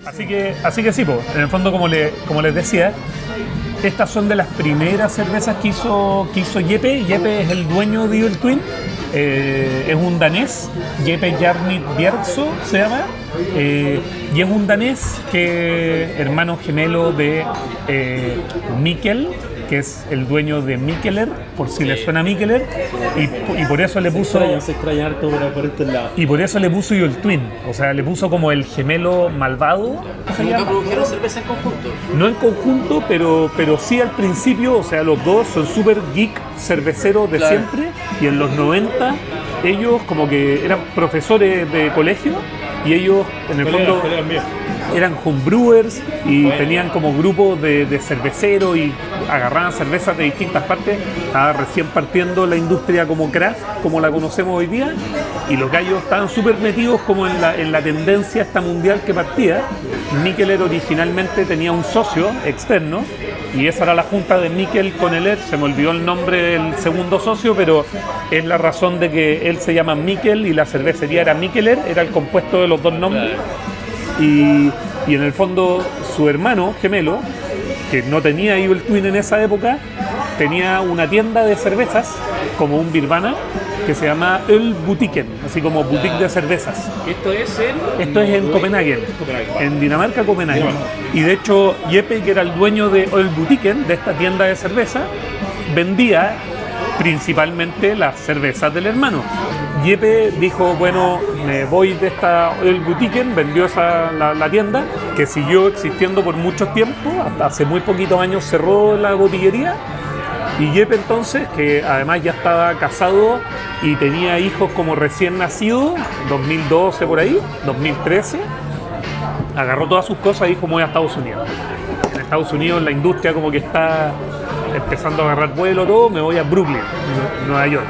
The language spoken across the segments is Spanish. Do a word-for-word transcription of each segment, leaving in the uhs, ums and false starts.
Así que, así que sí, po, en el fondo, como, le, como les decía, estas son de las primeras cervezas que hizo, que hizo Jeppe. Jeppe es el dueño de Evil Twin, eh, es un danés, Jeppe Jarnit Bjerso se llama, eh, y es un danés que hermano gemelo de eh, Mikkel, que es el dueño de Mikkeller, por si sí. le suena Mikkeller, y, y por eso le puso... Se extraña, se extraña harto por, por este lado. Y por eso le puso Evil Twin, o sea, le puso como el gemelo malvado. ¿Nunca produjeron cerveza en conjunto? No en conjunto, pero, pero sí al principio, o sea, los dos son súper geek cerveceros de claro. siempre, y en los noventa ellos como que eran profesores de colegio, y ellos en el colegas, fondo... colegas eran homebrewers y bueno. tenían como grupos de, de cerveceros y agarraban cervezas de distintas partes. Estaba recién partiendo la industria como craft, como la conocemos hoy día, y los gallos estaban súper metidos como en la, en la tendencia esta mundial que partía. Mikkeller originalmente tenía un socio externo y esa era la junta de Mikkel con Eller. Se me olvidó el nombre del segundo socio, pero es la razón de que él se llama Mikkel y la cervecería era Mikkeller, era el compuesto de los dos nombres. Y, y en el fondo su hermano gemelo, que no tenía Evil Twin en esa época, tenía una tienda de cervezas como un Birvana que se llama El Butiken, así como boutique de cervezas. ¿Esto es en? Esto es en Copenhague, en Dinamarca, Copenhague. Y de hecho Jeppe, que era el dueño de El Butiken, de esta tienda de cerveza, vendía principalmente las cervezas del hermano. Jeppe dijo, bueno, me voy de esta El Butiken, vendió esa, la, la tienda, que siguió existiendo por mucho tiempo, hasta hace muy poquitos años cerró la botillería, y Jeppe entonces, que además ya estaba casado y tenía hijos como recién nacidos, dos mil doce por ahí, dos mil trece, agarró todas sus cosas y dijo, me voy a Estados Unidos. En Estados Unidos la industria como que está empezando a agarrar vuelo todo, me voy a Brooklyn, Nueva York.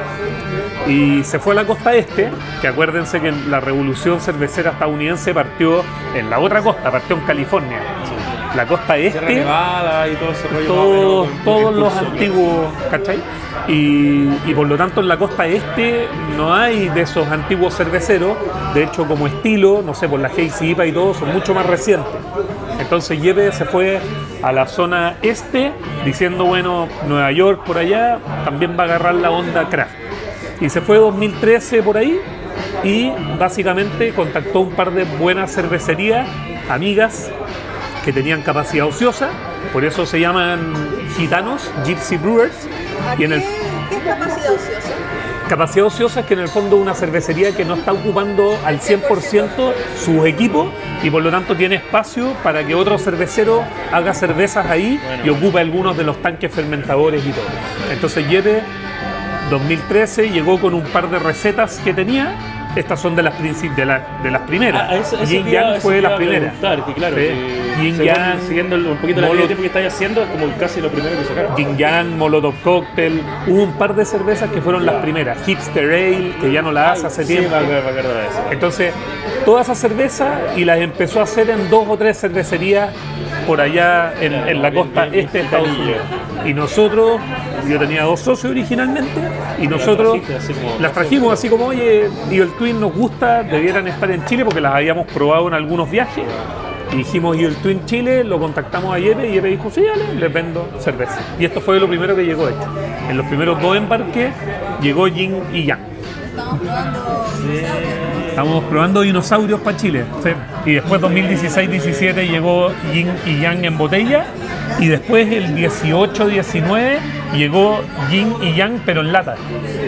Y se fue a la costa este, que acuérdense que la revolución cervecera estadounidense partió en la otra costa, partió en California. Sí. La costa este, Sierra Nevada y todo ese rollo, todos, con, todos con los antiguos, ¿cachai? Y, y por lo tanto en la costa este no hay de esos antiguos cerveceros, de hecho como estilo, no sé, por la Hazy I P A y todo, son mucho más recientes. Entonces Jeppe se fue a la zona este diciendo, bueno, Nueva York por allá también va a agarrar la onda craft. Y se fue dos mil trece por ahí y básicamente contactó un par de buenas cervecerías, amigas, que tenían capacidad ociosa, por eso se llaman gitanos, Gypsy Brewers. Y en el... ¿Qué es capacidad ociosa? Capacidad ociosa es que en el fondo es una cervecería que no está ocupando al cien por ciento sus equipos y por lo tanto tiene espacio para que otro cervecero haga cervezas ahí bueno. y ocupe algunos de los tanques fermentadores y todo. Entonces Jeppe dos mil trece llegó con un par de recetas que tenía. Estas son de las, de la, de las primeras. Ah, eso, eso Yin Yang fue de las primeras. Que claro, sí. que Yin Yang, siguiendo un poquito la línea de tiempo que estáis haciendo, es como casi lo primero que sacaron. Yin Yang, Molotov Cocktail. Hubo un par de cervezas que fueron las primeras. Hipster Ale, que ya no la hace hace sí, tiempo. Me acuerdo, me acuerdo de eso. Entonces, todas esas cervezas y las empezó a hacer en dos o tres cervecerías por allá en, claro, en la costa bien, bien, este de Estados Unidos. Y nosotros, yo tenía dos socios originalmente, y nosotros las trajimos así como, oye, Evil Twin nos gusta, debieran estar en Chile porque las habíamos probado en algunos viajes. Y dijimos Evil Twin Chile, lo contactamos a Jeppe y Jeppe dijo, sí, dale, les vendo cerveza. Y esto fue lo primero que llegó hecho. En los primeros dos embarques llegó Yin y Yang. Estamos probando dinosaurios. Estamos probando dinosaurios para Chile. Sí. Y después dos mil dieciséis diecisiete llegó Yin y Yang en botella. Y después el dieciocho diecinueve llegó Yin y Yang pero en lata.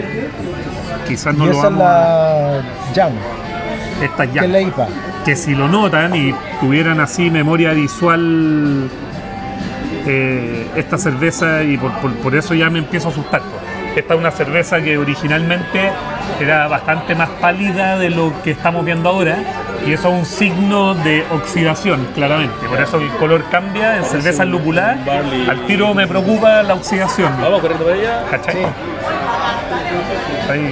Quizás no y lo esa vamos es la Yang. Esta Que Yang. es la I P A. Que si lo notan y tuvieran así memoria visual eh, esta cerveza, y por, por, por eso ya me empiezo a asustar. Esta es una cerveza que originalmente era bastante más pálida de lo que estamos viendo ahora, y eso es un signo de oxidación, claramente. Por eso el color cambia en cervezas lupuladas. Al tiro me preocupa la oxidación. Vamos corriendo para allá. ¿Cachai? Sí. Ahí.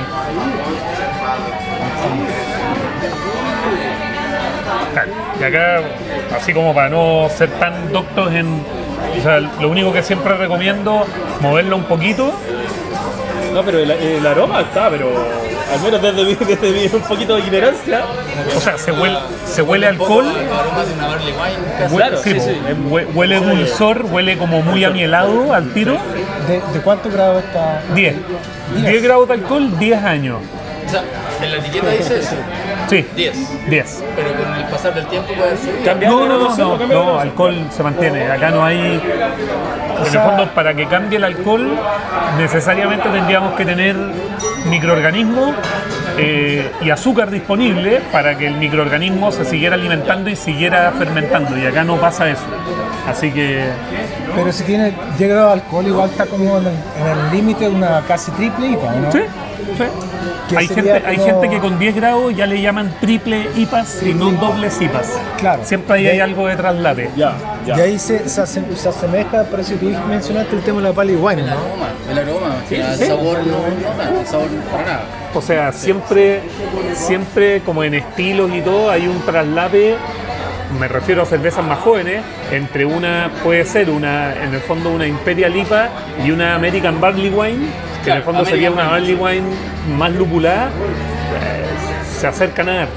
Y acá, así como para no ser tan doctos en... O sea, lo único que siempre recomiendo, moverlo un poquito. No, pero el, el aroma está, pero al menos desde mi, desde mi un poquito de ignorancia, O sea, se huele, se huele alcohol. Aroma de una barley wine. Huele, Claro, sí, sí, po, sí. hue- huele dulzor, huele como muy amielado al tiro. ¿De, de cuántos grados está? diez. diez grados de alcohol, diez años. O sea, en la etiqueta dice eso. Sí, diez. diez. Pero con el pasar del tiempo puede subir. Cambiar No, de no, no, graduación, no, cambiar de no, graduación. alcohol se mantiene. Acá no hay. En el sea- fondo, para que cambie el alcohol, necesariamente tendríamos que tener microorganismos eh, y azúcar disponible para que el microorganismo se siguiera alimentando y siguiera fermentando. Y acá no pasa eso. Así que. Pero si tiene diez grados de alcohol, igual está como en el en el límite de una casi triple I P A, ¿no? Sí, sí. Que Hay sería gente, hay como- gente que con diez grados ya le llaman triple I P As y no dobles I P As. Claro. Siempre ahí De- hay algo de traslate. Ya, Y ya. ahí se, se, ase- se asemeja, parece que tú mencionaste el tema de la pali wine, El ¿no? aroma, el aroma. O sea, el sí. sabor no, no nada, el sabor para nada. O sea, siempre, siempre como en estilos y todo, hay un traslate, me refiero a cervezas más jóvenes, entre una, puede ser una, en el fondo una Imperial I P A y una American Barley Wine, que en el fondo Claro, sería una American Barley Wine más lupulada, eh, se acercan a harto.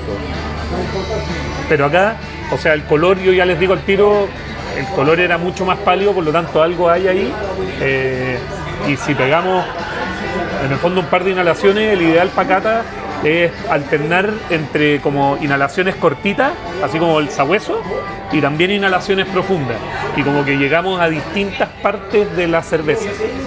Pero acá, o sea, el color, yo ya les digo al tiro, el color era mucho más pálido, por lo tanto algo hay ahí. eh, y si pegamos en el fondo un par de inhalaciones, el ideal para cata es alternar entre como inhalaciones cortitas, así como el sabueso, y también inhalaciones profundas. Y como que llegamos a distintas partes de la cerveza.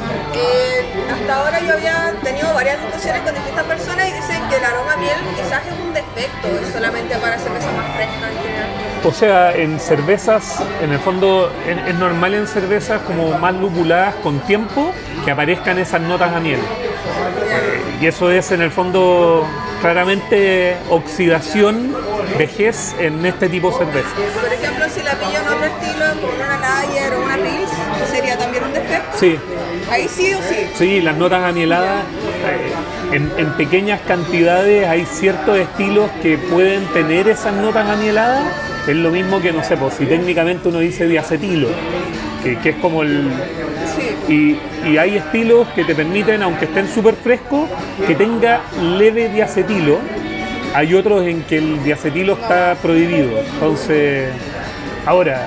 Eh, hasta ahora yo había tenido varias discusiones con distintas personas y dicen que el aroma a miel quizás es un defecto, es solamente para cervezas más frescas en general. O sea, en cervezas, en el fondo, es, es normal en cervezas como más lupuladas con tiempo que aparezcan esas notas a miel. Eh, y eso es en el fondo claramente oxidación, vejez en este tipo de cerveza. Por ejemplo, si la pillo en otro estilo, como una Lager o una Pils, ¿sería también un defecto? Sí, Ahí sí o sí. sí, las notas amieladas, eh, en, en pequeñas cantidades hay ciertos estilos que pueden tener esas notas amieladas. Es lo mismo que, no sé, pues, si técnicamente uno dice diacetilo, que, que es como el... Sí. Y, y hay estilos que te permiten, aunque estén súper frescos, que tenga leve diacetilo. Hay otros en que el diacetilo está prohibido. Entonces, ahora,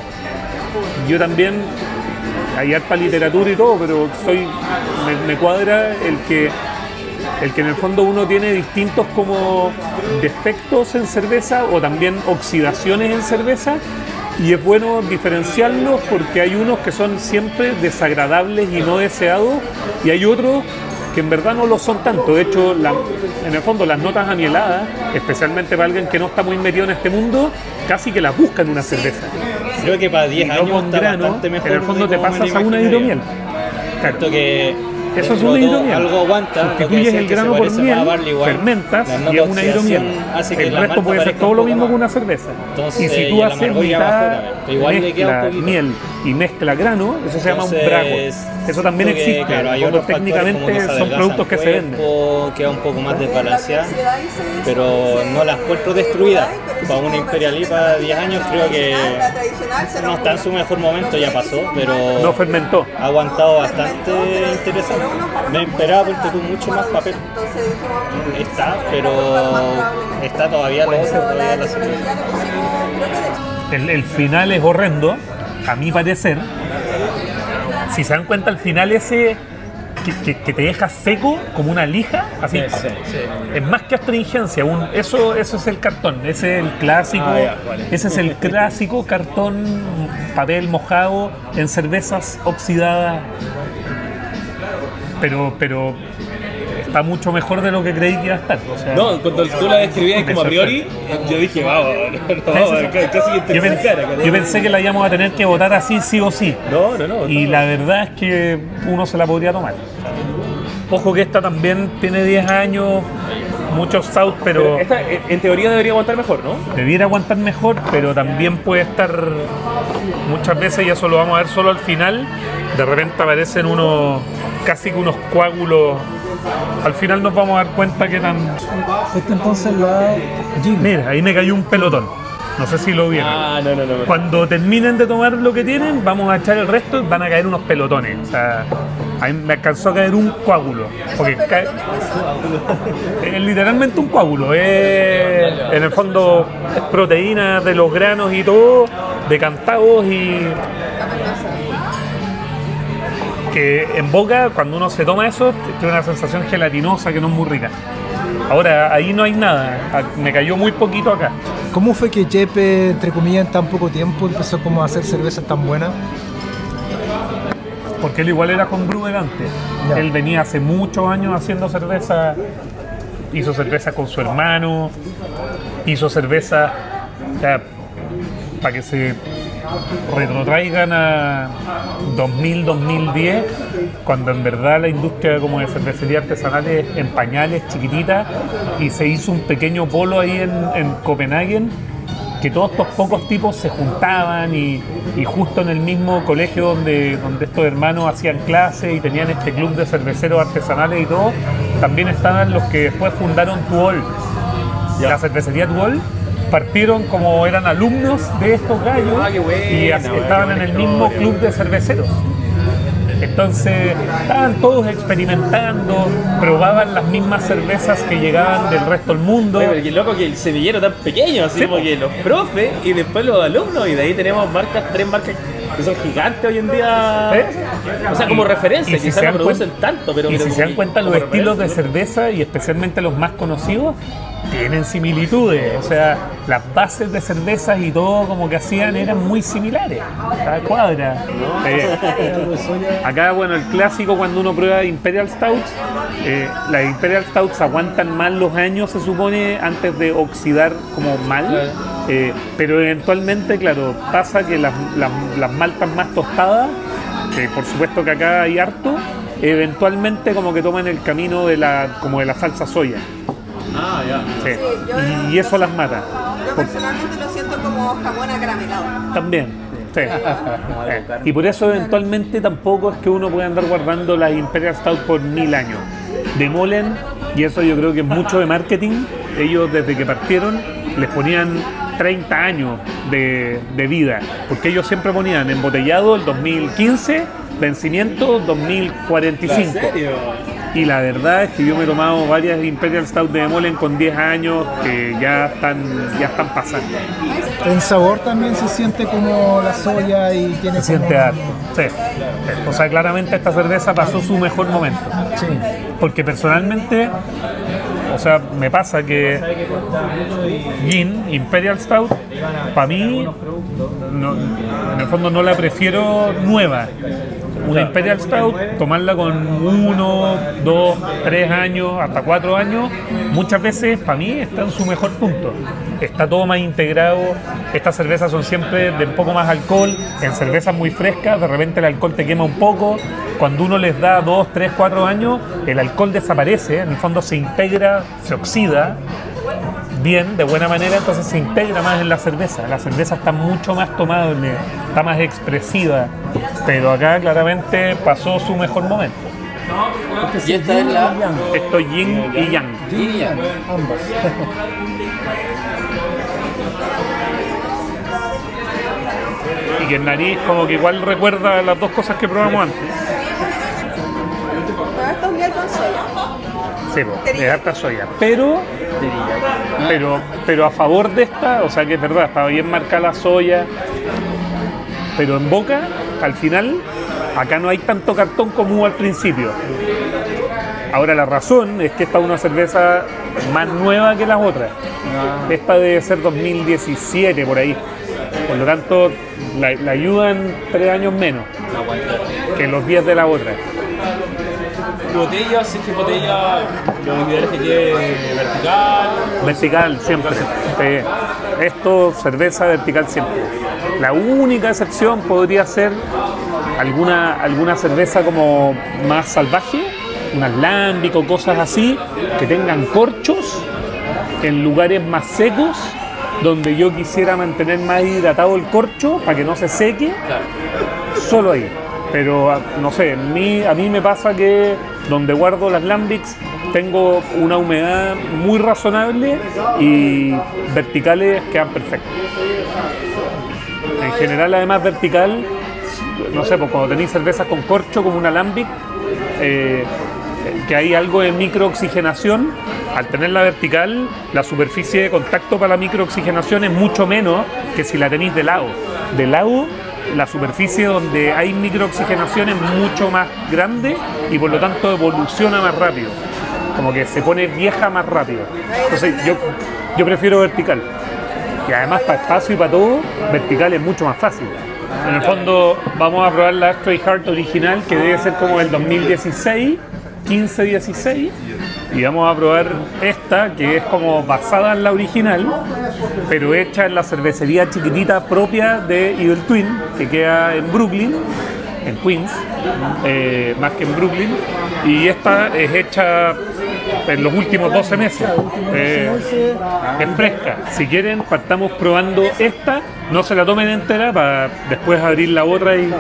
yo también, hay harta literatura y todo, pero soy me, me cuadra el que el que en el fondo uno tiene distintos como defectos en cerveza o también oxidaciones en cerveza, y es bueno diferenciarlos porque hay unos que son siempre desagradables y no deseados, y hay otros que en verdad no lo son tanto. De hecho, la- en el fondo las notas amieladas, especialmente para alguien que no está muy metido en este mundo, casi que las busca en una cerveza. Creo que para diez Y no años con está grano, bastante mejor. en el fondo de te cómo me pasas lo a una imaginaría. hidromiel. Claro. Siento que Eso es dentro una de todo hidromiel. algo aguanta. lo que Sustituyes decía el que se grano por parece más a miel, barley wine. fermentas La y nota es una oxidación hidromiel. hace que El la resto malta puede ser parezca todo un lo poco mismo más. que una cerveza. Entonces, y si y tú el haces amargor ya va mitad afuera, pero igual le queda un mezcla poquito. miel y mezcla grano, eso se llama un Entonces, brago. Eso también siento que, existe. claro, hay Como otros factores como que técnicamente se son adelgaza productos que el se venden. cuerpo, queda un poco más desbalanceada, La ansiedad dice eso, pero dice no las encuentro destruidas. pero Para sí una como Imperial I P A la de diez años creo que la tradicional se no nos está en su mejor momento, ya pasó, pero No fermentó. ha aguantado bastante interesante. Me esperaba porque tú mucho más papel. Entonces dijimos, Está, pero está todavía lo otro, pero la todavía la tecnología le pusimos, creo que de El, el final es horrendo, a mi parecer. Si se dan cuenta, el final ese que, que- que te deja seco como una lija, así. Es más que astringencia, un, eso, eso es el cartón, ese es el clásico, Ah, ya, vale. ese es el clásico cartón, papel mojado en cervezas oxidadas. Pero, pero está mucho mejor de lo que creí que iba a estar. O sea, No, cuando tú la describías me como a priori, yo dije, vamos, no, no, vamos, Sí, sí, sí. casi que yo, te pens- cara. yo pensé que la íbamos a tener que votar así sí o sí. No, no, no. Y no. la verdad es que uno se la podría tomar. Ojo que esta también tiene diez años, muchos south, Pero pero esta, en en teoría debería aguantar mejor, ¿no? debiera aguantar mejor, pero también puede estar muchas veces, y eso lo vamos a ver solo al final, de repente aparecen unos, casi que unos coágulos. Al final nos vamos a dar cuenta que tan... Esta entonces la Jim. Mira, ahí me cayó un pelotón. No sé si lo vieron. Ah, no, no, no. Cuando terminen de tomar lo que tienen, vamos a echar el resto y van a caer unos pelotones. O sea, A mí me alcanzó a caer un coágulo. Porque cae- es literalmente un coágulo. Es, en el fondo es proteína de los granos y todo, decantados y... que en boca, cuando uno se toma eso, tiene una sensación gelatinosa que no es muy rica. Ahora, ahí no hay nada. Me cayó muy poquito acá. ¿Cómo fue que Jeppe, entre comillas, en tan poco tiempo empezó como a hacer cervezas tan buenas? Porque él igual era con brewer antes. Ya. Él venía hace muchos años haciendo cerveza. Hizo cerveza con su hermano. Hizo cerveza, o sea, para que se retrotraigan a dos mil, dos mil diez, cuando en verdad la industria como de cervecería artesanales en pañales, chiquitita, y se hizo un pequeño polo ahí en, en Copenhague, que todos estos pocos tipos se juntaban y, y justo en el mismo colegio donde, donde estos hermanos hacían clases y tenían este club de cerveceros artesanales y todo, también estaban los que después fundaron Tuol, la cervecería Tuol. Partieron como eran alumnos de estos gallos Ah, qué buena, y así buena, estaban qué en el buena mismo historia. club de cerveceros. Entonces estaban todos experimentando, probaban las mismas cervezas que llegaban del resto del mundo. Oye, pero qué loco que el semillero tan pequeño, así Sí, como po. que los profes y después los alumnos, y de ahí tenemos marcas, tres marcas que son gigantes hoy en día. ¿Sí? O sea, como Y- referencia, y si quizás se no dan producen cuen- tanto, pero. Y pero si como se dan que- cuenta, los como estilos de referencia. cerveza y especialmente los más conocidos tienen similitudes. O sea, las bases de cervezas y todo como que hacían eran muy similares. Cada cuadra. Eh, acá, bueno, el clásico cuando uno prueba Imperial Stouts, eh, las Imperial Stouts aguantan más los años, se supone, antes de oxidar como mal. Eh, pero eventualmente, claro, pasa que las, las, las maltas más tostadas, que por supuesto que acá hay harto, eventualmente como que toman el camino de la, como de la salsa soya. Ah, ya. Sí. Sí, yo- Y, y eso las mata. Yo personalmente lo siento como jamón acaramelado. También. Sí. Eh, Y por eso eventualmente tampoco es que uno pueda andar guardando las Imperial Stout por mil años. Demolen, y eso yo creo que es mucho de marketing, ellos desde que partieron les ponían treinta años de, de vida, porque ellos siempre ponían embotellado el dos mil quince, vencimiento dos mil cuarenta y cinco. ¿En serio? Y la verdad es que yo me he tomado varias Imperial Stout de Demolen con diez años que ya están, ya están pasando. En sabor también se siente como la soya y tiene Se siente como- harto. Sí. O sea, claramente esta cerveza pasó su mejor momento. Sí. Porque personalmente, o sea, me pasa que Gin, Imperial Stout, para mí, no- en el fondo no la prefiero nueva. Una Imperial Stout, tomarla con uno, dos, tres años, hasta cuatro años, muchas veces para mí está en su mejor punto. Está todo más integrado. Estas cervezas son siempre de un poco más alcohol. En cervezas muy frescas, de repente el alcohol te quema un poco. Cuando uno les da dos, tres, cuatro años, el alcohol desaparece, en el fondo se integra, se oxida bien, de buena manera, entonces se integra más en la cerveza. La cerveza está mucho más tomable, está más expresiva, pero acá claramente pasó su mejor momento. Y esta es la. Esto es yin y yang. Y ya. Ambas. Y que el nariz como que igual recuerda las dos cosas que probamos antes. Pero esto es miel con soya. Sí, po, es harta soya. Pero, pero, pero a favor de esta, o sea que es verdad, está bien marcada la soya, pero en boca, al final, acá no hay tanto cartón como hubo al principio. Ahora la razón es que esta es una cerveza más nueva que las otras. Esta debe ser dos mil diecisiete por ahí. Por lo tanto, la, la ayudan tres años menos que los diez de la otra. Botella, si es que botella, lo ideal es que quede vertical. Vertical siempre. Sí. Esto, cerveza vertical siempre. La única excepción podría ser alguna, alguna cerveza como más salvaje, un alámbico, cosas así, que tengan corchos en lugares más secos, donde yo quisiera mantener más hidratado el corcho para que no se seque, solo ahí. Pero no sé, a mí, a mí me pasa que donde guardo las lambics tengo una humedad muy razonable y verticales quedan perfectos. En general, además, vertical, no sé, pues cuando tenéis cervezas con corcho como un alambic, eh, que hay algo de microoxigenación. Al tenerla vertical, la superficie de contacto para la microoxigenación es mucho menos que si la tenéis de lado. De lado, la superficie donde hay microoxigenación es mucho más grande y por lo tanto evoluciona más rápido. Como que se pone vieja más rápido. Entonces yo, yo prefiero vertical. Y además para espacio y para todo, vertical es mucho más fácil. En el fondo vamos a probar la Astray Heart original, que debe ser como el dos mil dieciséis, quince dieciséis. Y vamos a probar esta, que es como basada en la original, pero hecha en la cervecería chiquitita propia de Evil Twin, que queda en Brooklyn, en Queens, eh, más que en Brooklyn. Y esta es hecha en los últimos doce meses. Eh, es fresca. Si quieren, partamos probando esta. No se la tomen entera para después abrir la otra y...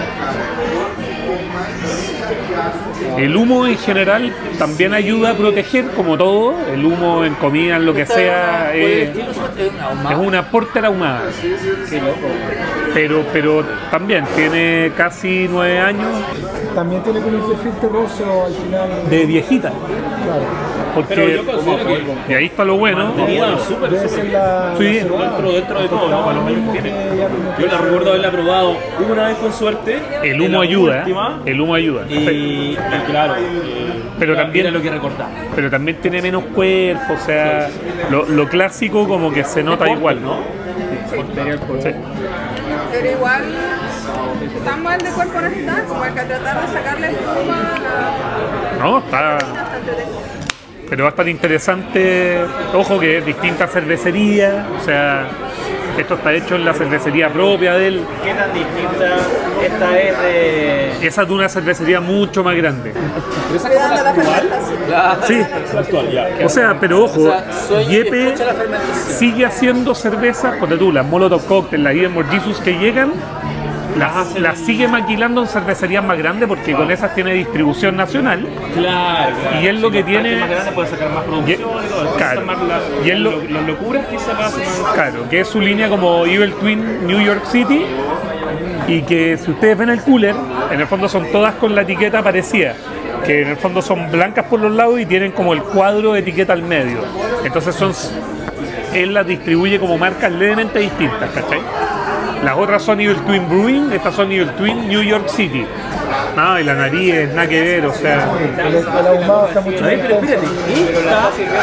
El humo en general también ayuda a proteger, como todo. El humo en comida, en lo que sea, es, es una porter ahumada. Pero, pero también tiene casi nueve años. También tiene como un perfil terroso al final. De viejita. Claro. Porque, y ahí está lo bueno. Debe ser la, Sí, Dentro, dentro de todo, ¿no? Para lo menos tiene. Yo la recuerdo haberla probado una vez con suerte. El humo ayuda, ¿eh? El humo ayuda. Y, y claro, Pero también, tiene lo que recortar. pero también tiene menos cuerpo, o sea, lo, lo clásico como que se nota igual, ¿no? Sí. Pero igual, tan mal de cuerpo no está, como hay que tratar de sacarle espuma a No, está... la entretenido. Pero va a estar interesante. Ojo que es distinta cervecería, o sea, esto está hecho en la cervecería propia de él. ¿Qué tan distinta? Esta es de... Esa es de una cervecería mucho más grande. Cuidando la fermentación. Claro. Sí, actual, ya. o sea, pero ojo, O sea, sueña y Yepe escucha la fermentación. sigue haciendo cervezas, ponte tú, las Molotov Cocktail, las Eden More Jesus que llegan, las, las sigue maquilando en cervecerías más grandes porque con esas tiene distribución nacional. Claro, claro. Y es lo que Si tiene- más grande puede sacar más producción y, todo. Claro. Más la- Y es lo- lo- las locuras que se pasan. Claro, que es su línea como Evil Twin New York City y que si ustedes ven el cooler, en el fondo son todas con la etiqueta parecida, que en el fondo son blancas por los lados y tienen como el cuadro de etiqueta al medio. Entonces son, él las distribuye como marcas levemente distintas, ¿cachai? Las otras son Evil Twin Brewing, estas son Evil Twin New York City. No, y la nariz es nada que ver, o sea... El, el ahumado está mucho A más ver, pero intenso. espérate, esta...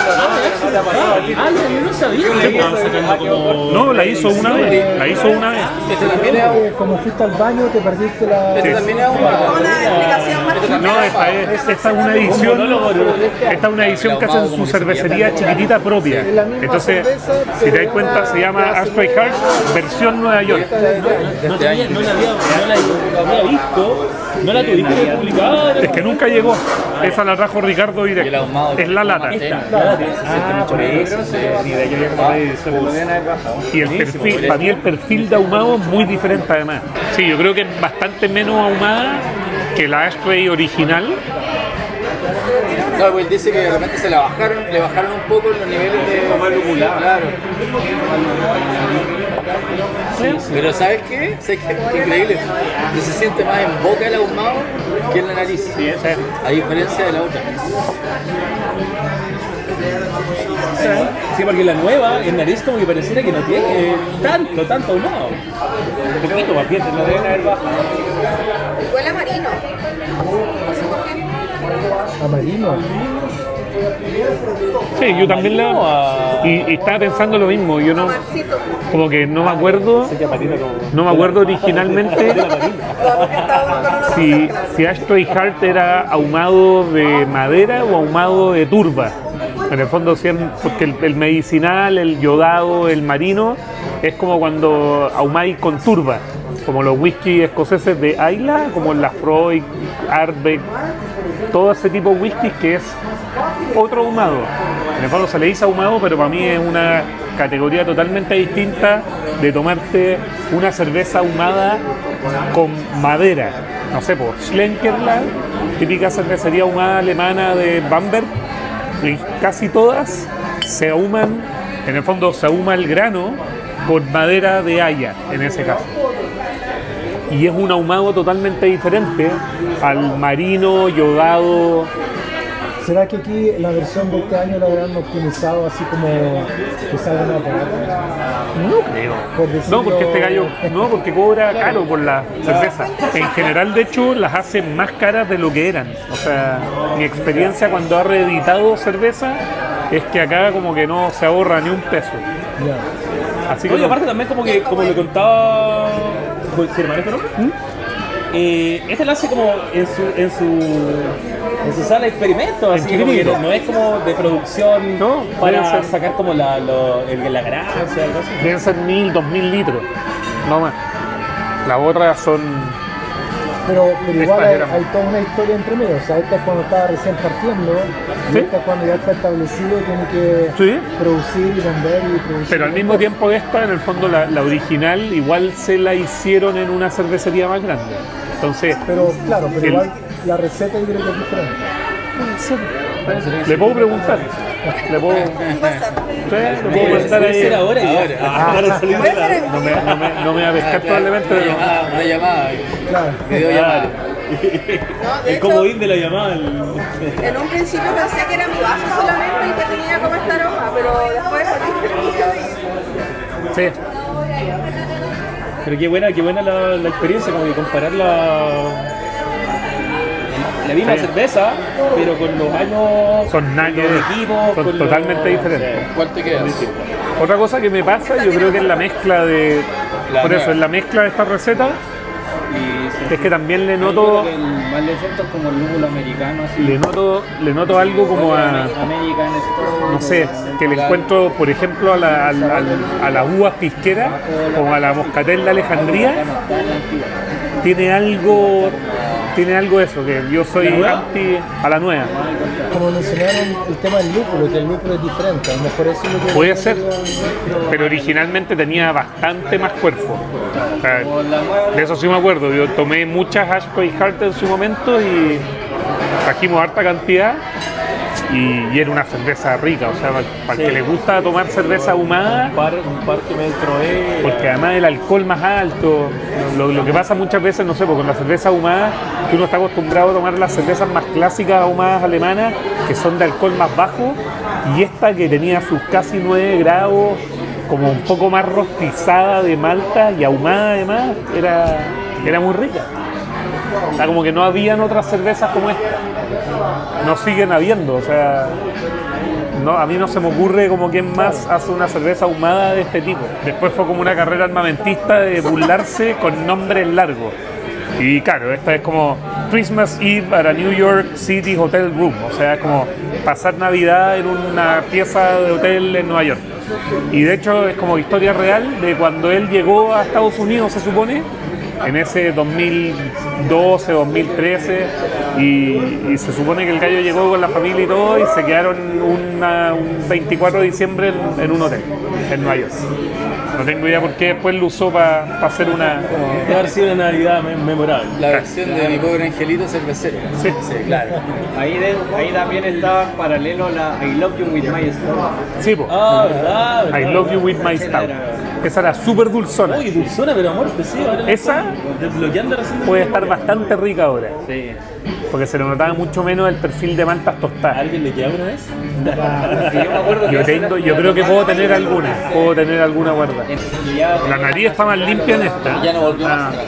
Ah, yo no sabía que le estaban sacando como... No, la hizo una vez, la hizo una vez. Este también es Eh, Como fuiste al baño, te perdiste la... Este también es ahumado. Una explicación más No, esta es, esta es una edición, esta es una edición que hacen su cervecería chiquitita propia. Entonces, si te das cuenta, se llama Astray Heart versión Nueva York. No, tenía, no, la había, no la había visto, no la tuviste publicada. Es que nunca llegó. Esa la trajo Ricardo Y el directo. ahumado. Es la lata. Ah, por eso, ni de yo Y el perfil, para mí el perfil de ahumado es muy diferente además. Sí, yo creo que es bastante menos ahumada que la Astray original. Claro, pues él dice que de repente se la bajaron, le bajaron un poco los niveles de... Claro. Pero ¿sabes qué? ¿Sabes qué? Qué increíble. Que se siente más en boca el ahumado que en la nariz. A diferencia de la otra. Sí, porque la nueva, en nariz como que pareciera que no tiene tanto, tanto ahumado. Un poquito más bien, no deben haber bajado. Huele a marino. No sé por qué. Amarino. Sí, yo también la... Y, y estaba pensando lo mismo, yo no... Marcito. Como que no me acuerdo... No me acuerdo originalmente No, porque está uno con uno si, de claro. si Astray Heart era ahumado de madera o ahumado de turba. En el fondo, sí, porque el, el medicinal, el yodado, el marino, es como cuando ahumáis con turba, como los whisky escoceses de Islay, como el Lafroy, Ardbeg, todo ese tipo de whisky que es otro ahumado. En el fondo se le dice ahumado, pero para mí es una categoría totalmente distinta de tomarte una cerveza ahumada con madera. No sé, por Schlenkerla, típica cervecería ahumada alemana de Bamberg, y casi todas se ahuman, en el fondo se ahuma el grano con madera de haya, en ese caso. y es un ahumado totalmente diferente al marino, yodado. ¿Será que aquí la versión de este año la habrán optimizado así como que salga más barato? No creo. Por decirlo- No, porque este gallo, no, porque cobra caro por la cerveza. En general, de hecho, las hace más caras de lo que eran. O sea, mi experiencia cuando ha reeditado cerveza es que acá como que no se ahorra ni un peso. Ya. Así que Oye, no- aparte también como que, como le contaba Germán, ¿no? Eh, este lo hace como en su, en su, en su sala de experimentos, así En como que Chirico. no, no es como de producción No, para debe ser. sacar como la, lo, el, la grasa, algo así. deben ser mil, dos mil litros, no más. Las otras son... Pero, pero igual hay, Exageramos. hay toda una historia entre medio. O sea, esta es cuando estaba recién partiendo y Sí. esta es cuando ya está establecido y tiene que Sí. producir y vender y producir. Pero al y mismo vender. tiempo esta, en el fondo, la, la original igual se la hicieron en una cervecería más grande. Entonces, Pero claro, pero El- igual la receta yo creo que es diferente. le puedo preguntar. Le puedo, sí, Un WhatsApp. le puedo Puede preguntar ser ahí. ahora ya. Ahora. Ah, para salir de Puede la... ser en No me, no me, no me va a pescar Ah, claro, probablemente, una pero... llamada, una llamada, Claro. videollamada. No, de El hecho, comodín de la llamada. el- en un principio pensé que era mi vaso solamente el que tenía como esta aroma, pero después y... Sí, Pero qué buena, qué buena la, la experiencia, como de comparar la, la misma Sí. cerveza, pero con los años, son nada que los ver. equipos, Son con totalmente los, diferentes. ¿Cuál te quedas? Otra cosa que me pasa, yo creo que es la mezcla de... La Por eso, nueva. en la mezcla de esta receta, Y es que también le yo noto... creo que el más le siento es como el lúpulo americano, así. Le noto, le noto algo como a... American Store. No sé, que le encuentro, por ejemplo, a, la, al- al- a las uvas pisqueras, como a la moscatel de Alejandría, tiene algo, tiene algo eso, que yo soy anti a la nueva. Como mencionaron el tema del lúpulo, que el lúpulo es diferente. A lo mejor eso es lo que... Puede ser, pero originalmente tenía bastante más cuerpo. O sea, de eso sí me acuerdo, yo tomé muchas Ashby Hart en su momento y trajimos harta cantidad. Y, y era una cerveza rica, o sea, para, para el que le gusta tomar cerveza ahumada, un par, un par que me entroé. porque además el alcohol más alto, lo, lo que pasa muchas veces, no sé, porque con la cerveza ahumada, que uno está acostumbrado a tomar las cervezas más clásicas ahumadas alemanas, que son de alcohol más bajo, y esta que tenía sus casi nueve grados, como un poco más rostizada de malta y ahumada además, era, era muy rica. O sea, como que no habían otras cervezas como esta. No siguen habiendo, o sea, no, a mí no se me ocurre como quién más hace una cerveza ahumada de este tipo. Después fue como una carrera armamentista de burlarse con nombres largos. Y claro, esta es como Christmas Eve at a New York City Hotel Room, o sea, es como pasar Navidad en una pieza de hotel en Nueva York. Y de hecho es como historia real de cuando él llegó a Estados Unidos, se supone, en ese dos mil doce, dos mil trece, y, y se supone que el gallo llegó con la familia y todo, y se quedaron una- un veinticuatro de diciembre en, en un hotel, en Nueva York. No tengo idea por qué después lo usó para hacer una... Debe haber sido una Navidad me- memorable. La versión de mi pobre angelito cervecero. Sí. Sí, claro. Ahí, de- ahí también está paralelo la I Love You With My Store. Sí, po. Ah, verdad, verdad. I Love You With My Stout. Esa era súper dulzona. Uy, dulzona, pero amor, pues sí, ahora Esa desbloqueando recién. puede estar bastante rica ahora, Sí. porque se le notaba mucho menos el perfil de maltas ¿A tostadas. alguien le queda una vez? Yo me acuerdo Yo, que tengo, yo creo que puedo tener alguna, puedo tener alguna guarda. y ya La nariz está más limpia en esta. Ya no volvió Ah, más atrás.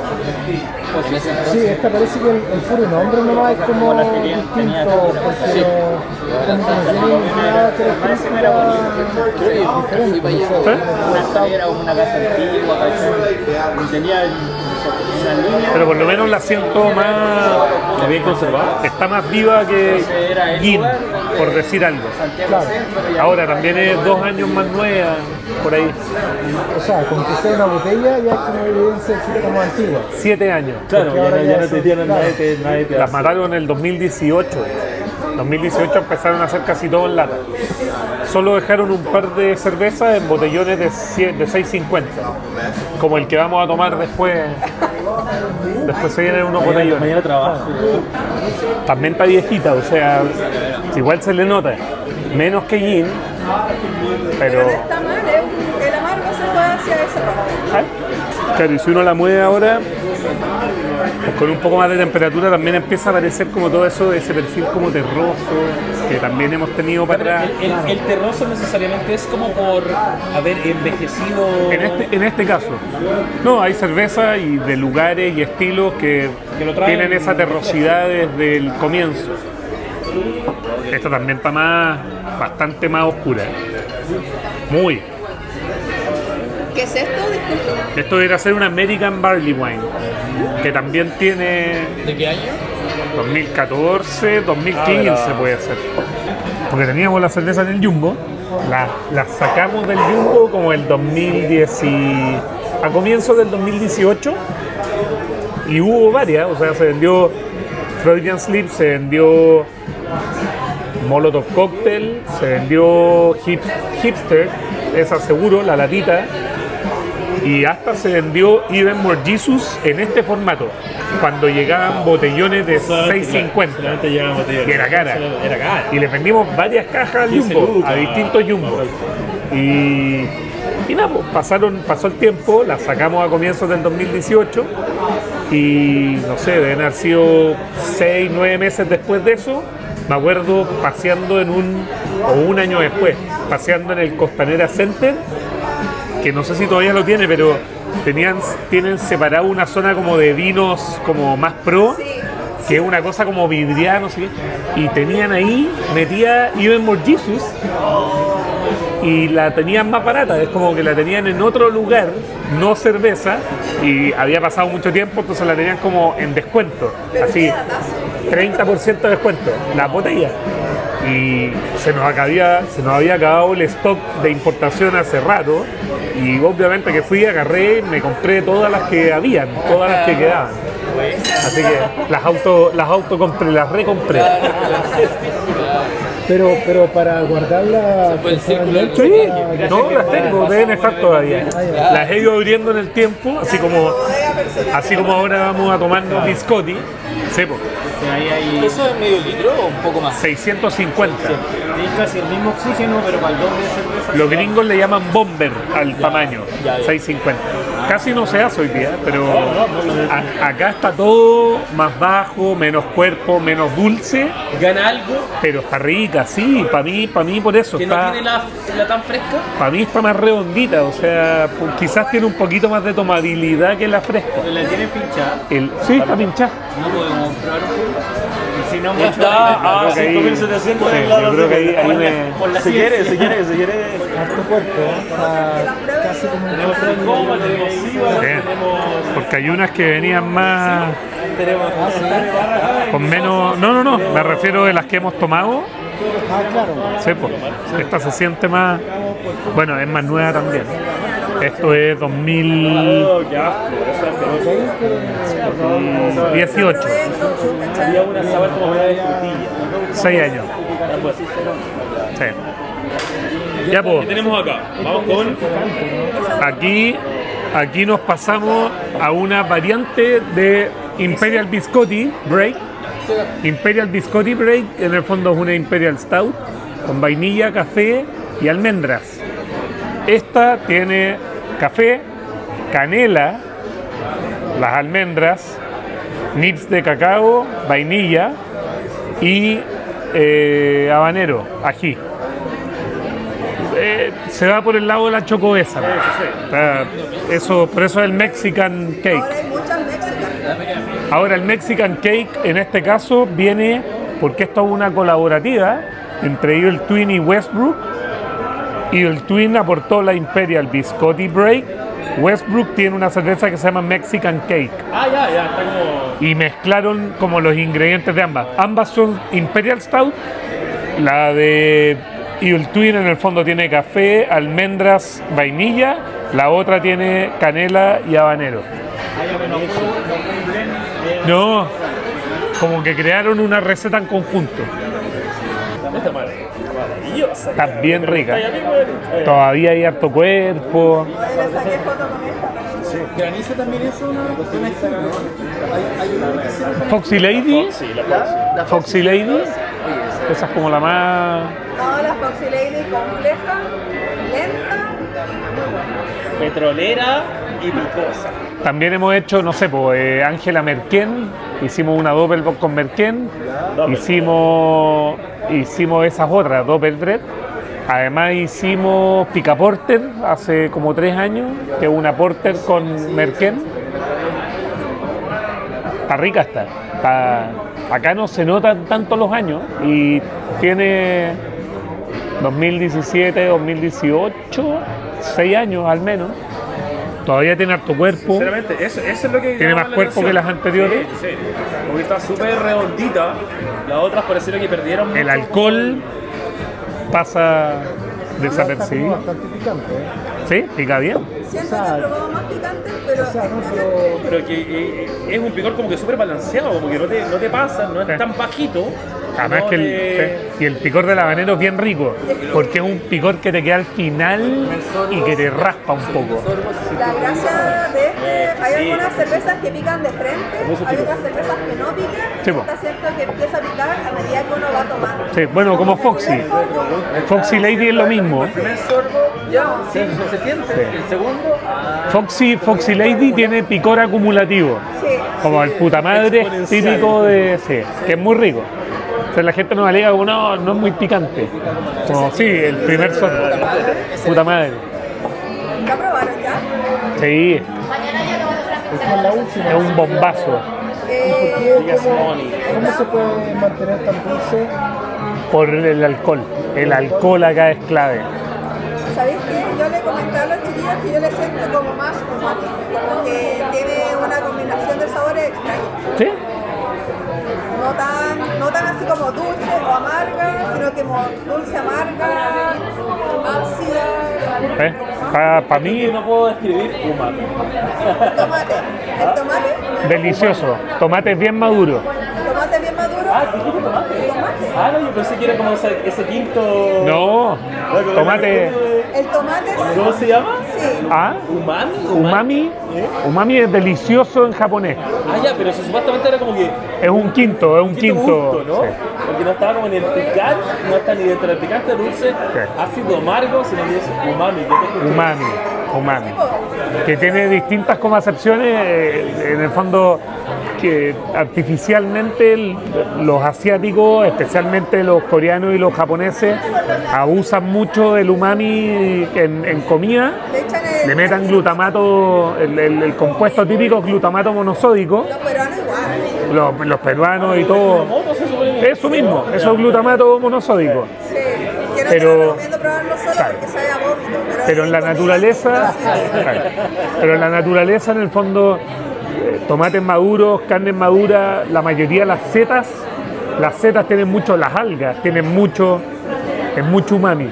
En ese entonces, Sí, esta parece que el, el puro nombre nomás es como la tenía- distinto, tenía- porque Sí. no, como que no tiene nada característica diferente, fui para allá. no sé. una escalera o una casa antigua, ¿cachai? Y tenía una línea. pero por lo menos la siento más... ¿La bien conservada? Está más viva que Era el Gin, lugar por de decir algo. Santiago Claro. Centro, y Ahora también es dos años más nueva, por ahí. O sea, con que sea una botella ya es como evidencia de que es como antigua. Siete años. Claro, Porque ya, ahora no- ya ya no son- te tienen claro. nadie, te, nadie te Las hace. mataron en el dos mil dieciocho. dos mil dieciocho empezaron a hacer casi todo en lata. Solo dejaron un par de cervezas en botellones de, cien de seis cincuenta. Como el que vamos a tomar después. Después se vienen unos Mañana, botellones. mañana trabajo. También está viejita, o sea, igual se le nota. Menos que Gin, Pero pero... no está mal, ¿eh? El amargo se fue hacia esa parte. ¿Ah? Claro, y si uno la mueve ahora, pues con un poco más de temperatura también empieza a aparecer como todo eso, ese perfil como terroso, que también hemos tenido para... El, el, el terroso necesariamente es como por haber envejecido... En este, en este caso, no, hay cerveza y de lugares y estilos que, Que lo traen- tienen esa terrosidad desde el comienzo. Esta también está más, bastante más oscura. Muy. ¿Qué es esto? Disculpe. Esto debería ser una American Barley Wine, que también tiene ¿De qué año? dos mil catorce, dos mil quince puede ser. Porque teníamos la cerveza en el Jumbo, la, la sacamos del Jumbo como el dos mil diez y, a comienzos del dos mil dieciocho, y hubo varias, o sea, se vendió Freudian Slip, se vendió Molotov Cocktail, se vendió hip, Hipster, esa seguro, la latita, y hasta se vendió Even More Jesus en este formato, cuando llegaban botellones de seis cincuenta, Solamente llegaban botellas. que era cara, Era cara. y le vendimos varias cajas al quince Jumbo, lucas. a distintos Jumbo, y, y nada, pues, pasaron, pasó el tiempo, la sacamos a comienzos del dos mil dieciocho, y no sé, deben haber sido seis, nueve meses después de eso, me acuerdo paseando en un, o un año después, paseando en el Costanera Center, que no sé si todavía lo tiene, pero tenían, tienen separado una zona como de vinos como más pro, que es una cosa como vidriada, no sé qué, y tenían ahí metida Even More Jesus, y la tenían más barata, es como que la tenían en otro lugar, no cerveza, y había pasado mucho tiempo, entonces la tenían como en descuento, así, treinta por ciento de descuento, la botella. Y se nos, acabía, se nos había acabado el stock de importación hace rato, y obviamente que fui, agarré, me compré todas las que habían, todas las que quedaban. Así que las auto, las auto compré, las recompré. Pero, pero para guardarla... fue el círculo del Sí, no las tengo, deben estar todavía. Las he ido abriendo en el tiempo, así como, así como ahora vamos a tomarnos biscotti. Sí, pues, Ahí hay ¿Eso es medio litro o un poco más? seiscientos cincuenta. es casi el mismo oxígeno, pero para el doble de cerveza. Los gringos le llaman bomber al tamaño, seiscientos cincuenta. Casi no se hace hoy día, pero a- acá está todo más bajo, menos cuerpo, menos dulce, ¿Gana algo pero está rica, sí, para mí, para mí por eso que no está, tiene la, la tan fresca? para mí está más redondita, o sea, pues, quizás tiene un poquito más de tomabilidad que la fresca. La tiene pinchada. El, sí, está pinchada. No podemos probar un poco. Y si no, Ya está, Yo creo que ahí- cinco mil setecientos sí, en yo la creo que ahí- ahí me- por la Si quiere, si quiere, si quiere. Harto cuerpo, ¿eh? Está casi como un Tenemos Transcoma, tenemos Siva, Sí, tenemos... porque hay unas que venían más tenemos con menos, no, no, no, me refiero de las que hemos tomado. Ah, claro. Sí, pues, esta se siente más, bueno, es más nueva también. Esto es dos mil Oh, qué asco, eso es asqueroso. dieciocho, Había una sabor como media de frutilla. seis años. Sí. Ya, pues, ¿Qué tenemos acá? Vamos con... aquí, aquí nos pasamos a una variante de Imperial Biscotti Break. Imperial Biscotti Break, en el fondo es una Imperial Stout con vainilla, café y almendras. Esta tiene café, canela, las almendras, nips de cacao, vainilla y eh, habanero, ají. Eh, se va por el lado de la chocobesa. O sea, eso, por eso es el Mexican Cake. Ahora hay muchas mexicanas. Ahora el Mexican Cake en este caso viene porque esto es una colaborativa entre Evil Twin y Westbrook. Evil Twin aportó la Imperial Biscotti Break. Westbrook tiene una cerveza que se llama Mexican Cake. Ah, ya, ya, está como... Y mezclaron como los ingredientes de ambas. Ambas son Imperial Stout. La de Evil Twin en el fondo tiene café, almendras, vainilla. La otra tiene canela y habanero. No, como que crearon una receta en conjunto. Esta maravillosa. Está bien rica. Todavía hay harto cuerpo. Le saqué foto con esta. Granizo también es una, una extrema. Hay, hay una que se llama Foxy Lady. Sí, la Foxy. la Foxy Lady. Esa es como la más... No, la Foxy Lady compleja, lenta, Petrolera, y picosa. También hemos hecho, no sé, pues Ángela Merquén, hicimos una Doppelbock con Merquén, hicimos, hicimos esas otras, Doppelbrett. Además hicimos Pica Porter hace como tres años, que es una Porter con Merquén. Está rica está. está. Acá no se notan tanto los años y tiene dos mil diecisiete, dos mil dieciocho, seis años al menos. Todavía tiene harto cuerpo. Sinceramente, eso, eso es lo que tiene más cuerpo que las anteriores. Sí, sí. Porque está súper redondita. Las otras parecieron que perdieron. El alcohol pasa desapercibido. Bastante picante, ¿eh? Sí, pica bien. Siento que he probado más picante, pero... O sea, no, pero... Pero que eh, es un picor como que súper balanceado, como que no te, no te pasa, no es Sí. tan bajito. Además no que el, te- sí, y el picor del habanero es bien rico, porque es un picor que te queda al final y que te raspa un poco. La gracia de este, hay algunas cervezas que pican de frente, hay otras cervezas que no pican, Sí, po. está cierto que empieza a picar a medida que uno va tomando. Sí, bueno, como Foxy. Foxy Lady es lo mismo. El primer sorbo, ya, sí, se siente. Sí. El segundo, Foxy, Foxy Lady tiene picor acumulativo, Sí. como el puta madre típico de... Sí, que es muy rico. Entonces la gente nos alega como no, no es muy picante. Como sí, el primer sorbo. Puta madre. ¿La probaron ya? Sí, Esta es la última. es un bombazo. Eh, ¿Qué? ¿Cómo, ¿Cómo se puede mantener tan dulce? Por el alcohol. El alcohol acá es clave. ¿Sabéis qué? Yo le comentaba a los chiquillos que yo le siento como más umami, como que tiene una combinación de sabores extraños. ¿Sí? No tan, no tan así como dulce o amarga, sino que como dulce, amarga, ácida. ¿Eh? Para mí, no puedo describir umami. Tomate. El tomate, delicioso. Tomate bien maduro. tomate bien maduro. Ah, dijiste tomate. Tomate. Ah, no, yo pensé que era como ese, ese quinto. No, tomate. El tomate, ¿Cómo se llama? sí. Ah, Umami. umami. Umami es delicioso en japonés. Ah, ya, pero eso supuestamente era como que. Es un quinto, es un Quinto quinto. gusto, ¿no? Sí. Porque no estaba como en el picar, no está ni dentro del picante dulce, ácido amargo, sino que es umami. Yo te escuché. Umami, umami. Que tiene distintas como acepciones, eh, en el fondo que artificialmente el- los asiáticos, especialmente los coreanos y los japoneses, abusan mucho del umami en, en comida, Le echan el, le metan glutamato, el, el- el compuesto típico glutamato monosódico, los peruanos igual. los, los peruanos y todo, Moto se supone. eso mismo, eso es glutamato monosódico. Sí. Que no Pero- te lo recomiendo probarlo solo Claro. porque sabe a vómito. Pero, Pero en la comida, naturaleza, sí. claro, pero en la naturaleza en el fondo, eh, tomates maduros, carnes maduras, la mayoría de las setas, las setas tienen mucho, las algas tienen mucho, es mucho umami.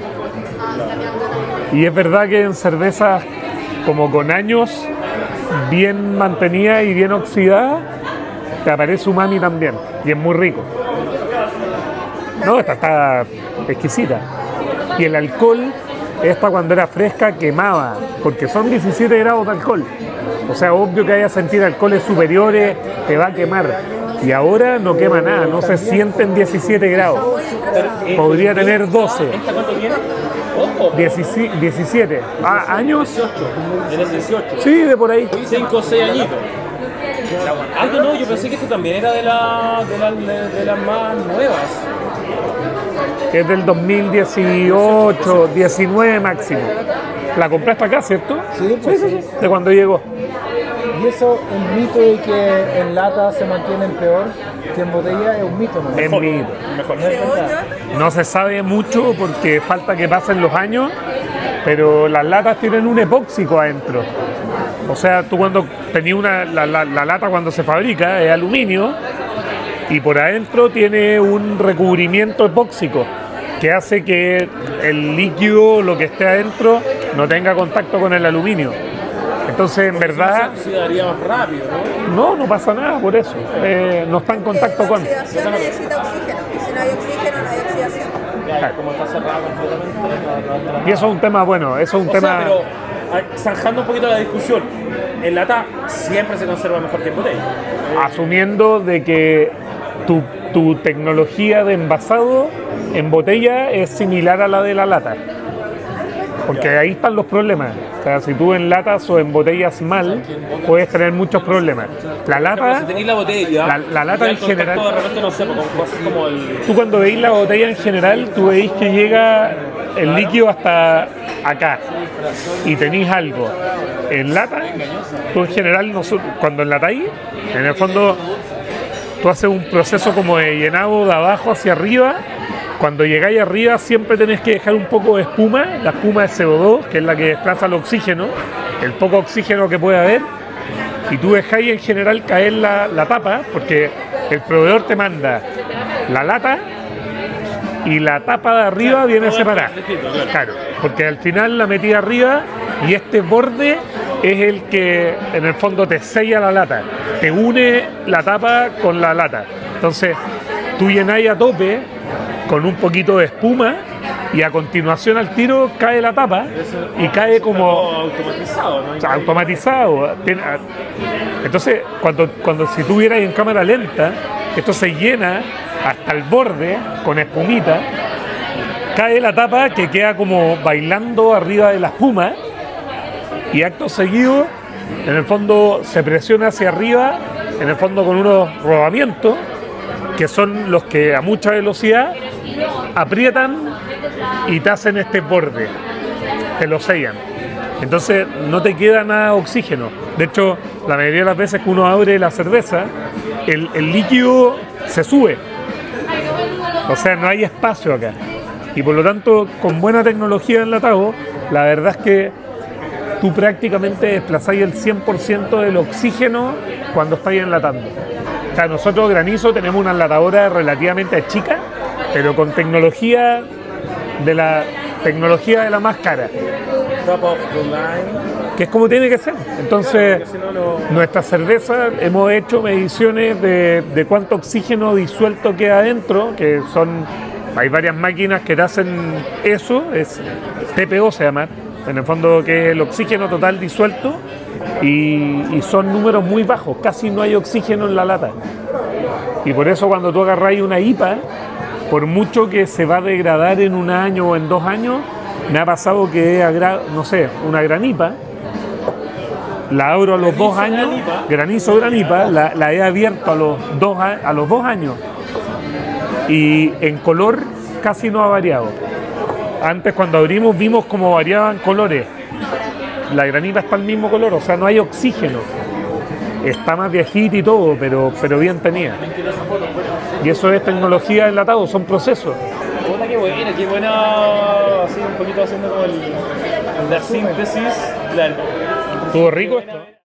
Y es verdad que en cervezas como con años bien mantenidas y bien oxidadas, te aparece umami también, y es muy rico. No, esta está exquisita. Y el alcohol, esta cuando era fresca quemaba, porque son diecisiete grados de alcohol. O sea, obvio que haya sentir alcoholes superiores, te va a quemar. Y ahora no quema nada, no se sienten diecisiete grados. Podría tener doce, ¿Esta cuánto tiene? Ojo, diecisiete. Ah, ¿años? en el dieciocho. Sí, de por ahí. cinco o seis añitos. Ah, yo no, yo pensé que esto también era de, la, de, la, de, de las más nuevas. Que es del dos mil dieciocho, diecinueve máximo. La compraste acá, ¿cierto? Sí, pues sí. De cuando llegó. Y eso, el mito de que en lata se mantienen peor que en botella es un mito, ¿no? Es mito. Mejor. No se sabe mucho porque falta que pasen los años, pero las latas tienen un epóxico adentro. O sea, tú cuando tenías una, la, la- la lata cuando se fabrica es aluminio y por adentro tiene un recubrimiento epóxico que hace que el líquido, lo que esté adentro, no tenga contacto con el aluminio. Entonces, en verdad, Se oxidaría más rápido, ¿no? no, no pasa nada por eso. Eh, no está en contacto con... La oxidación necesita oxígeno, y si no hay oxígeno no hay oxidación. Ya, como está cerrado completamente. no- no- no- Y eso es un tema, bueno, eso es un O tema... sea, pero ah, zanjando un poquito la discusión, en lata siempre se conserva mejor que en botella. Asumiendo de que tu, tu tecnología de envasado en botella es similar a la de la lata. Porque ahí están los problemas. O sea, si tú enlatas o embotellas mal, puedes tener muchos problemas. La lata, Si tenéis la botella, la, la lata ya en el contacto general, de repente no sé, como cosas como el. tú cuando veis la botella en general, tú veis que llega el líquido hasta acá y tenéis algo en lata. Tú en general, nosotros, cuando enlatáis, en el fondo, tú haces un proceso como de llenado de abajo hacia arriba. Cuando llegáis arriba siempre tenés que dejar un poco de espuma, la espuma de C O dos, que es la que desplaza el oxígeno, el poco oxígeno que puede haber, y tú dejáis en general caer la, la tapa, porque el proveedor te manda la lata y la tapa de arriba viene separada. Claro, porque al final la metí arriba y este borde es el que en el fondo te sella la lata, te une la tapa con la lata. Entonces tú llenáis a tope con un poquito de espuma y a continuación al tiro cae la tapa y cae como automatizado, ¿no? o sea, automatizado. Entonces cuando, cuando si tú vieras en cámara lenta, esto se llena hasta el borde con espumita, cae la tapa que queda como bailando arriba de la espuma y acto seguido en el fondo se presiona hacia arriba, en el fondo con unos rodamientos que son los que a mucha velocidad aprietan y te hacen este borde, te lo sellan. Entonces no te queda nada de oxígeno. De hecho, la mayoría de las veces que uno abre la cerveza, el, el líquido se sube. O sea, no hay espacio acá. Y por lo tanto, con buena tecnología de enlatado, la verdad es que tú prácticamente desplazáis el cien por ciento del oxígeno cuando estáis enlatando. O sea, nosotros, Granizo, tenemos una enlatadora relativamente chica, pero con tecnología de la tecnología de la más cara, Top of the line. que es como tiene que ser. Entonces, Si no, no. nuestra cerveza, hemos hecho mediciones de, de cuánto oxígeno disuelto queda adentro, que son, hay varias máquinas que te hacen eso, es T P O se llama, en el fondo que es el oxígeno total disuelto, y, y son números muy bajos, casi no hay oxígeno en la lata. Y por eso cuando tú agarráis una I P A, por mucho que se va a degradar en un año o en dos años, me ha pasado que, agra- no sé, una gran I P A, la abro a los dos años, granizo gran I P A, la, la he abierto a los, dos, a, a los dos años y en color casi no ha variado. Antes cuando abrimos vimos cómo variaban colores. La granita está al mismo color, o sea, no hay oxígeno. Está más viejita y todo, pero, pero bien tenía. Y eso es tecnología de enlatado, son procesos. Puta, qué buena, qué buena. Así un poquito haciendo como el, la síntesis. La, ¿Estuvo rico esto?